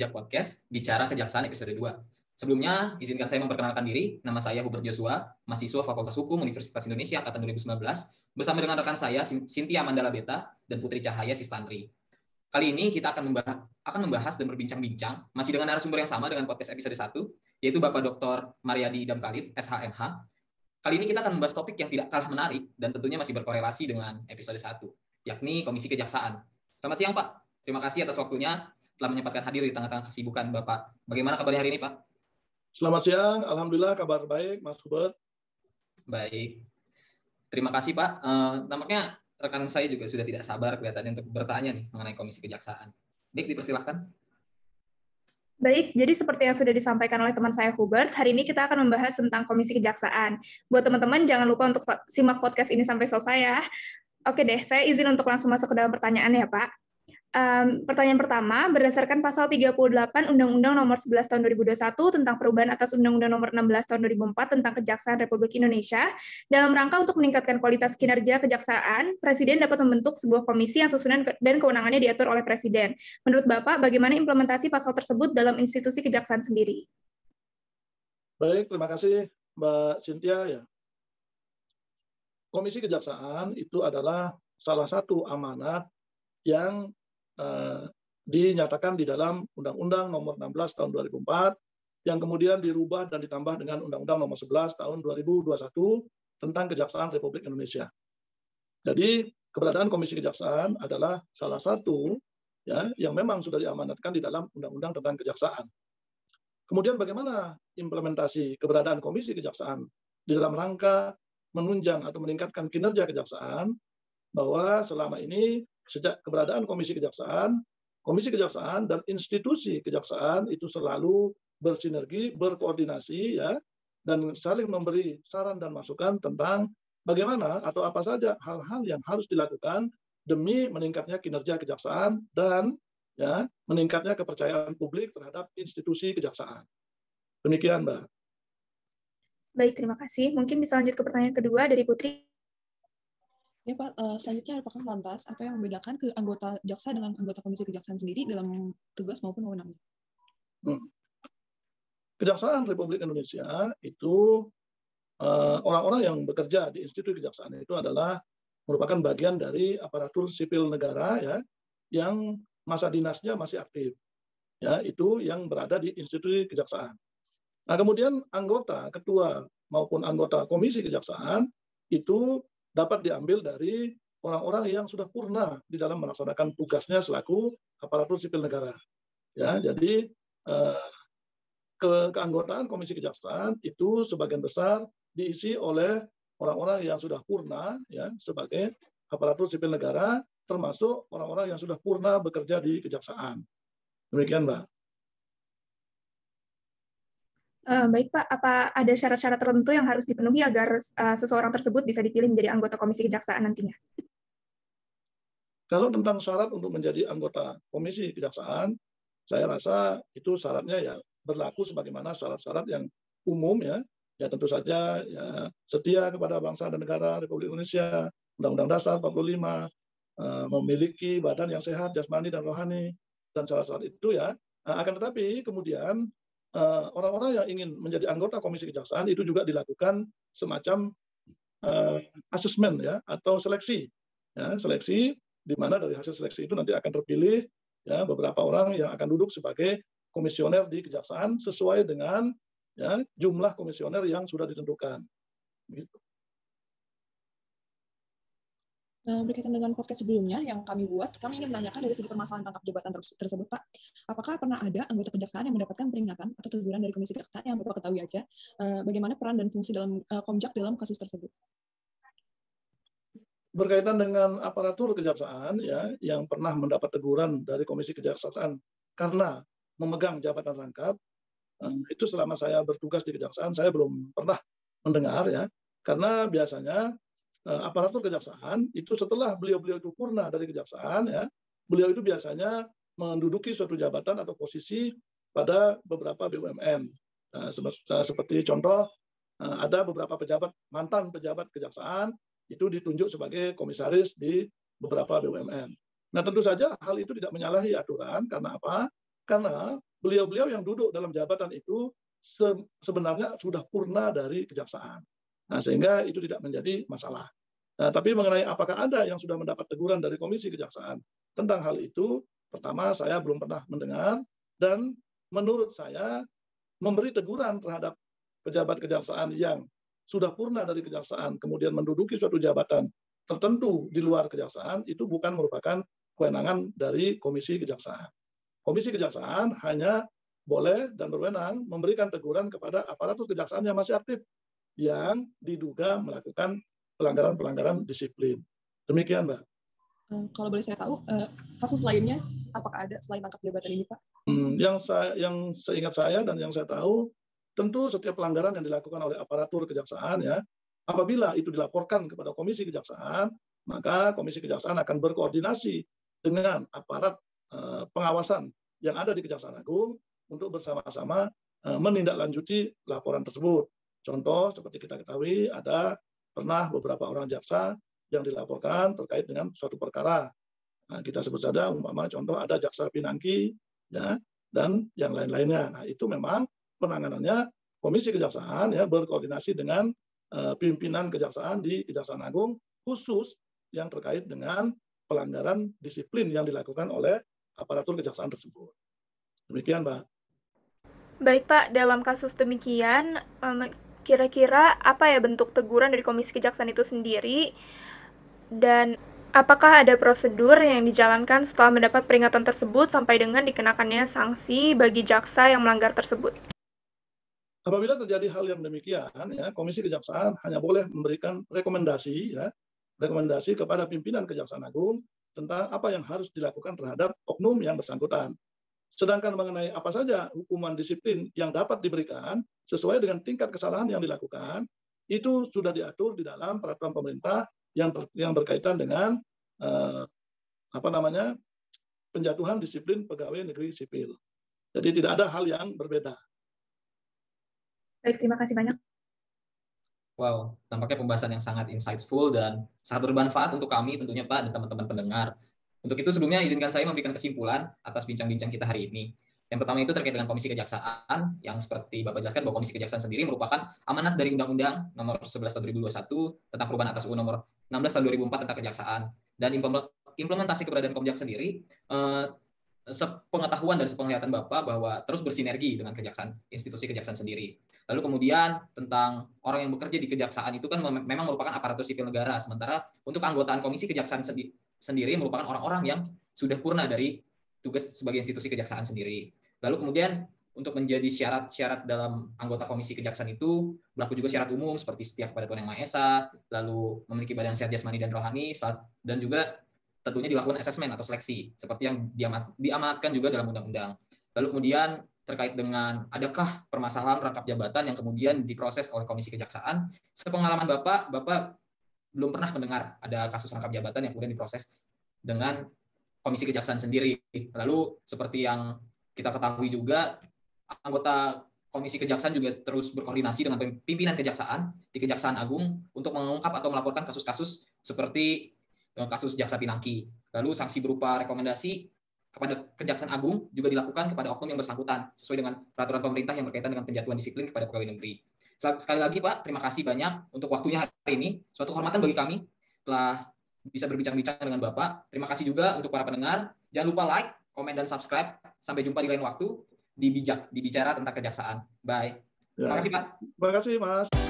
Bijak Podcast, Bicara Kejaksaan episode 2. Sebelumnya, izinkan saya memperkenalkan diri. Nama saya Hubert Joshua, mahasiswa Fakultas Hukum Universitas Indonesia angkatan 2019, bersama dengan rekan saya Cynthia Mandala Beta dan Putri Cahaya Sistandri. Kali ini kita akan membahas dan berbincang-bincang masih dengan narasumber yang sama dengan podcast episode 1, yaitu Bapak Dr. Mariadi Idam Khalid, SHMH. Kali ini kita akan membahas topik yang tidak kalah menarik dan tentunya masih berkorelasi dengan episode 1, yakni Komisi Kejaksaan. Selamat siang, Pak. Terima kasih atas waktunya telah menyempatkan hadir di tengah-tengah kesibukan Bapak. Bagaimana kabarnya hari ini, Pak? Selamat siang, Alhamdulillah kabar baik, Mas Hubert. Baik, terima kasih Pak. Nampaknya rekan saya juga sudah tidak sabar kelihatannya untuk bertanya nih mengenai Komisi Kejaksaan. Baik, dipersilahkan. Baik, jadi seperti yang sudah disampaikan oleh teman saya Hubert, hari ini kita akan membahas tentang Komisi Kejaksaan. Buat teman-teman, jangan lupa untuk simak podcast ini sampai selesai ya. Oke deh, saya izin untuk langsung masuk ke dalam pertanyaan ya Pak. Pertanyaan pertama, berdasarkan pasal 38 Undang-Undang Nomor 11 Tahun 2021 tentang perubahan atas Undang-Undang Nomor 16 Tahun 2004 tentang Kejaksaan Republik Indonesia, dalam rangka untuk meningkatkan kualitas kinerja kejaksaan, Presiden dapat membentuk sebuah komisi yang susunan dan kewenangannya diatur oleh Presiden. Menurut Bapak, bagaimana implementasi pasal tersebut dalam institusi kejaksaan sendiri? Baik, terima kasih Mbak Cynthia. Ya. Komisi Kejaksaan itu adalah salah satu amanat yang dinyatakan di dalam Undang-Undang Nomor 16 Tahun 2004 yang kemudian dirubah dan ditambah dengan Undang-Undang Nomor 11 Tahun 2021 tentang Kejaksaan Republik Indonesia. Jadi keberadaan Komisi Kejaksaan adalah salah satu ya yang memang sudah diamanatkan di dalam Undang-Undang tentang Kejaksaan. Kemudian bagaimana implementasi keberadaan Komisi Kejaksaan di dalam rangka menunjang atau meningkatkan kinerja kejaksaan, bahwa selama ini sejak keberadaan Komisi Kejaksaan dan institusi kejaksaan itu selalu bersinergi, berkoordinasi ya, dan saling memberi saran dan masukan tentang bagaimana atau apa saja hal-hal yang harus dilakukan demi meningkatnya kinerja kejaksaan dan ya, meningkatnya kepercayaan publik terhadap institusi kejaksaan. Demikian, Mbak. Baik, terima kasih. Mungkin bisa lanjut ke pertanyaan kedua dari Putri. Ya Pak, selanjutnya apakah lantas apa yang membedakan ke anggota jaksa dengan anggota Komisi Kejaksaan sendiri dalam tugas maupun wewenangnya? Kejaksaan Republik Indonesia itu orang-orang yang bekerja di institusi kejaksaan itu adalah merupakan bagian dari aparatur sipil negara ya yang masa dinasnya masih aktif. Ya, itu yang berada di institusi kejaksaan. Nah, kemudian anggota, ketua maupun anggota Komisi Kejaksaan itu dapat diambil dari orang-orang yang sudah purna di dalam melaksanakan tugasnya selaku aparatur sipil negara. Ya, jadi keanggotaan Komisi Kejaksaan itu sebagian besar diisi oleh orang-orang yang sudah purna ya sebagai aparatur sipil negara, termasuk orang-orang yang sudah purna bekerja di kejaksaan. Demikian, Mbak. Baik Pak, apa ada syarat-syarat tertentu yang harus dipenuhi agar seseorang tersebut bisa dipilih menjadi anggota Komisi Kejaksaan nantinya? Kalau tentang syarat untuk menjadi anggota Komisi Kejaksaan, saya rasa itu syaratnya ya berlaku sebagaimana syarat-syarat yang umum ya. Ya tentu saja ya setia kepada bangsa dan negara Republik Indonesia, Undang-Undang Dasar 45, memiliki badan yang sehat jasmani dan rohani, dan syarat-syarat itu ya. Akan tetapi kemudian orang-orang yang ingin menjadi anggota Komisi Kejaksaan itu juga dilakukan semacam asesmen ya atau seleksi. Ya, seleksi di mana dari hasil seleksi itu nanti akan terpilih ya beberapa orang yang akan duduk sebagai komisioner di kejaksaan sesuai dengan ya jumlah komisioner yang sudah ditentukan. Gitu. Berkaitan dengan podcast sebelumnya yang kami buat, kami ingin menanyakan dari segi permasalahan rangkap jabatan tersebut, Pak. Apakah pernah ada anggota kejaksaan yang mendapatkan peringatan atau teguran dari Komisi Kejaksaan yang Bapak ketahui aja? Bagaimana peran dan fungsi dalam Komjak dalam kasus tersebut? Berkaitan dengan aparatur kejaksaan ya yang pernah mendapat teguran dari Komisi Kejaksaan karena memegang jabatan rangkap, itu selama saya bertugas di kejaksaan saya belum pernah mendengar ya, karena biasanya aparatur kejaksaan itu setelah beliau-beliau itu purna dari kejaksaan ya, beliau itu biasanya menduduki suatu jabatan atau posisi pada beberapa BUMN. Seperti contoh ada beberapa mantan pejabat kejaksaan itu ditunjuk sebagai komisaris di beberapa BUMN. Nah tentu saja hal itu tidak menyalahi aturan karena apa? Karena beliau-beliau yang duduk dalam jabatan itu sebenarnya sudah purna dari kejaksaan. Nah, sehingga itu tidak menjadi masalah. Nah, tapi mengenai apakah ada yang sudah mendapat teguran dari Komisi Kejaksaan tentang hal itu, pertama saya belum pernah mendengar, dan menurut saya memberi teguran terhadap pejabat kejaksaan yang sudah purna dari kejaksaan, kemudian menduduki suatu jabatan tertentu di luar kejaksaan, itu bukan merupakan kewenangan dari Komisi Kejaksaan. Komisi Kejaksaan hanya boleh dan berwenang memberikan teguran kepada aparatur kejaksaan yang masih aktif, yang diduga melakukan pelanggaran-pelanggaran disiplin. Demikian, Mbak. Kalau boleh saya tahu, kasus lainnya apakah ada selain tangkap jabatan ini, Pak? Yang seingat saya dan yang saya tahu, tentu setiap pelanggaran yang dilakukan oleh aparatur kejaksaan, ya, apabila itu dilaporkan kepada Komisi Kejaksaan, maka Komisi Kejaksaan akan berkoordinasi dengan aparat pengawasan yang ada di Kejaksaan Agung untuk bersama-sama menindaklanjuti laporan tersebut. Contoh seperti kita ketahui ada pernah beberapa orang jaksa yang dilaporkan terkait dengan suatu perkara. Nah, kita sebut saja umpama contoh ada jaksa Pinangki, ya, dan yang lain-lainnya. Nah, itu memang penanganannya Komisi Kejaksaan, ya, berkoordinasi dengan pimpinan kejaksaan di Kejaksaan Agung khusus yang terkait dengan pelanggaran disiplin yang dilakukan oleh aparatur kejaksaan tersebut. Demikian, Mbak. Baik, Pak. Dalam kasus demikian, kira-kira apa ya bentuk teguran dari Komisi Kejaksaan itu sendiri? Dan apakah ada prosedur yang dijalankan setelah mendapat peringatan tersebut sampai dengan dikenakannya sanksi bagi jaksa yang melanggar tersebut? Apabila terjadi hal yang demikian, ya, Komisi Kejaksaan hanya boleh memberikan rekomendasi, ya, rekomendasi kepada pimpinan Kejaksaan Agung tentang apa yang harus dilakukan terhadap oknum yang bersangkutan. Sedangkan mengenai apa saja hukuman disiplin yang dapat diberikan sesuai dengan tingkat kesalahan yang dilakukan, itu sudah diatur di dalam peraturan pemerintah yang berkaitan dengan penjatuhan disiplin pegawai negeri sipil. Jadi tidak ada hal yang berbeda. Baik, terima kasih banyak. Wow, tampaknya pembahasan yang sangat insightful dan sangat bermanfaat untuk kami tentunya Pak dan teman-teman pendengar. Untuk itu sebelumnya izinkan saya memberikan kesimpulan atas bincang-bincang kita hari ini. Yang pertama itu terkait dengan Komisi Kejaksaan, yang seperti Bapak jelaskan bahwa Komisi Kejaksaan sendiri merupakan amanat dari Undang-Undang Nomor 11 Tahun 2021 tentang perubahan atas UU Nomor 16 Tahun 2004 tentang Kejaksaan. Dan implementasi keberadaan Komjak sendiri, sepengetahuan dan sepenglihatan Bapak bahwa terus bersinergi dengan Kejaksaan, institusi Kejaksaan sendiri. Lalu kemudian tentang orang yang bekerja di Kejaksaan itu kan memang merupakan aparatur sipil negara, sementara untuk keanggotaan Komisi Kejaksaan sendiri merupakan orang-orang yang sudah purna dari tugas sebagai institusi Kejaksaan sendiri. Lalu kemudian untuk menjadi syarat-syarat dalam anggota Komisi Kejaksaan itu berlaku juga syarat umum seperti setia kepada Tuhan Yang Maha Esa, lalu memiliki badan sehat jasmani dan rohani, dan juga tentunya dilakukan asesmen atau seleksi seperti yang diamanatkan juga dalam undang-undang. Lalu kemudian terkait dengan adakah permasalahan rangkap jabatan yang kemudian diproses oleh Komisi Kejaksaan, sepengalaman Bapak belum pernah mendengar ada kasus rangkap jabatan yang kemudian diproses dengan Komisi Kejaksaan sendiri. Lalu seperti yang kita ketahui juga, anggota Komisi Kejaksaan juga terus berkoordinasi dengan pimpinan Kejaksaan di Kejaksaan Agung untuk mengungkap atau melaporkan kasus-kasus seperti kasus Jaksa Pinangki. Lalu sanksi berupa rekomendasi kepada Kejaksaan Agung juga dilakukan kepada oknum yang bersangkutan sesuai dengan peraturan pemerintah yang berkaitan dengan penjatuhan disiplin kepada pegawai negeri. Sekali lagi Pak, terima kasih banyak untuk waktunya hari ini. Suatu kehormatan bagi kami telah bisa berbincang-bincang dengan Bapak. Terima kasih juga untuk para pendengar. Jangan lupa like, komen, dan subscribe. Sampai jumpa di lain waktu di Bicara tentang Kejaksaan. Bye. Terima kasih Pak. Terima kasih Mas.